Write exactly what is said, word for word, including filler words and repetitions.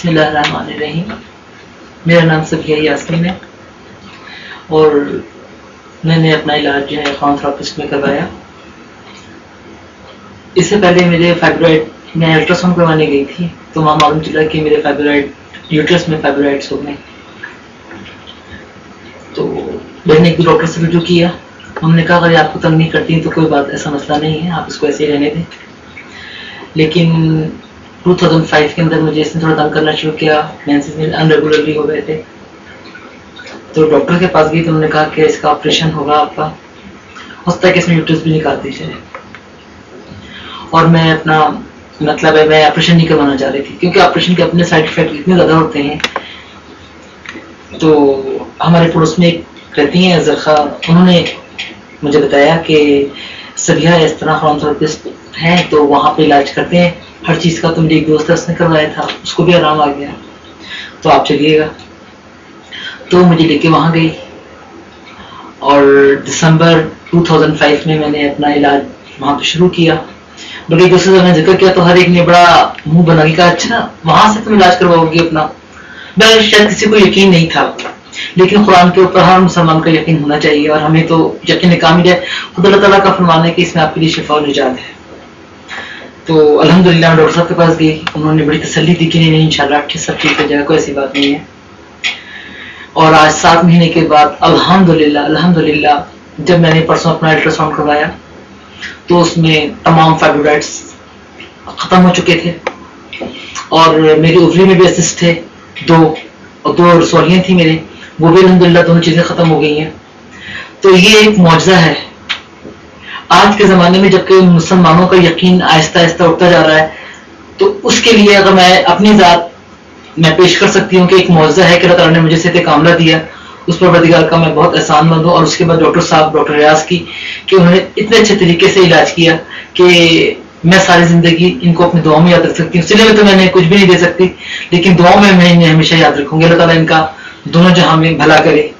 بسم اللہ الرحمن الرحیم. میرا نام صفیہ یاسمین ہے اور میں نے اپنا علاج جو ہے خان تھراپسٹ میں کروایا. اس سے پہلے میرے فائبرائڈ میں الٹرا ساؤنڈ کروانے گئی تھی تو وہاں معلوم چلا کہ میرے فائبرائڈ یوٹرس میں فائبرائڈس ہو گئے. تو میں نے ایک ڈاکٹر سے رجوع کیا. انہوں نے کہا اگر آپ کو تنگ نہیں کرتی تو کوئی بات ایسا مسئلہ نہیں ہے, آپ اس کو ایسے ہی رہنے دیں. لیکن دو ہزار پانچ کے اندر مجھے اس نے تھوڑا تنگ کرنا شروع کیا. مینسز میں ان ریگولرلی ہو گئے تھے. تو ڈاکٹر کے پاس گئی تو انہوں نے کہا کہ اس کا آپریشن ہوگا آپ کا, ہو سکتا ہے کہ اس میں یوٹرس بھی نکال دی جائے. اور میں اپنا مطلب ہے میں آپریشن نہیں کروانا چاہ رہی تھی کیونکہ آپریشن کے اپنے سائڈ افیکٹ اتنے زیادہ ہوتے ہیں. تو ہمارے پڑوس میں ایک رہتی ہیں زرخا, انہوں نے مجھے بتایا کہ سبیہ اس طرح خان تھراپسٹ ہیں تو وہاں پہ علاج کرتے ہیں ہر چیز کا. تو میری ایک دوست ہے اس نے کروایا تھا, اس کو بھی آرام آ گیا, تو آپ چلیے گا. تو مجھے لے کے وہاں گئی اور دسمبر دو ہزار پانچ میں میں نے اپنا علاج وہاں پہ شروع کیا. بلکہ دوسرے سے میں نے ذکر کیا تو ہر ایک نے بڑا منہ بنا کے کہا اچھا وہاں سے تم علاج کرواؤ گی اپنا. میں شاید کسی کو یقین نہیں تھا, لیکن قرآن کے اوپر ہر مسلمان کا یقین ہونا چاہیے اور ہمیں تو یقین کامل ہے. خود اللہ تعالیٰ کا فرمان ہے کہ اس میں آپ کے لیے شفا و نجات ہے. تو الحمدللہ میں ڈاکٹر صاحب کے پاس گئی, انہوں نے بڑی تسلی دی کہ نہیں انشاءاللہ سب ٹھیک ہو جائے, کوئی ایسی بات نہیں ہے. اور آج سات مہینے کے بعد الحمدللہ الحمدللہ جب میں نے پرسوں اپنا الٹرا ساؤنڈ کروایا تو اس میں تمام فائبرائڈس ختم ہو چکے تھے اور میری اووری میں بھی اسسٹ تھے دو, اور دو رسولیاں تھیں میرے, وہ بھی الحمدللہ دونوں چیزیں ختم ہو گئی ہیں. تو یہ ایک معجزہ ہے آج کے زمانے میں, جبکہ مسلمانوں کا یقین آہستہ آہستہ اٹھتا جا رہا ہے. تو اس کے لیے اگر میں اپنی ذات میں پیش کر سکتی ہوں کہ ایک معجزہ ہے کہ اللہ تعالیٰ نے مجھے صحت کاملہ دیا, اس پروردگار کا میں بہت احسان مند ہوں. اور اس کے بعد ڈاکٹر صاحب ڈاکٹر ریاض کی کہ انہوں نے اتنے اچھے طریقے سے علاج کیا کہ میں ساری زندگی ان کو اپنی دعاؤں میں یاد رکھ سکتی ہوں. سلے میں تو میں نے کچھ بھی نہیں دے سکتی, لیکن دعاؤں میں میں انہیں ہمیشہ یاد رکھوں گی. اللہ تعالیٰ ان کا دونوں جہاں میں بھلا کرے.